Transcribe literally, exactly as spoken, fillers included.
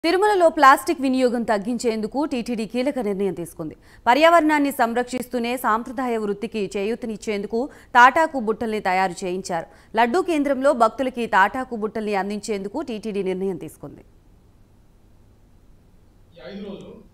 తిరుమలలో ప్లాస్టిక్ వినియోగం తగ్గించేందుకు టీటీడీ కీలక నిర్ణయం తీసుకుంది. పర్యావరణాన్ని సంరక్షిస్తూనే సాంప్రదాయ వృత్తికి చేయూతనిచ్చేందుకు తాటాకు బుట్టల్ని తయారు చేయించారు. లడ్డూ కేంద్రంలో భక్తులకి తాటాకు బుట్టల్ని అందించేందుకు టీటీడీ నిర్ణయం తీసుకుంది.